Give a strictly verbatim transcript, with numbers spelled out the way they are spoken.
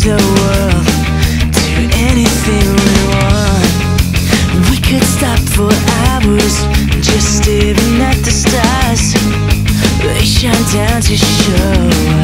the world, do anything we want. We could stop for hours, just staring at the stars. They shine down to show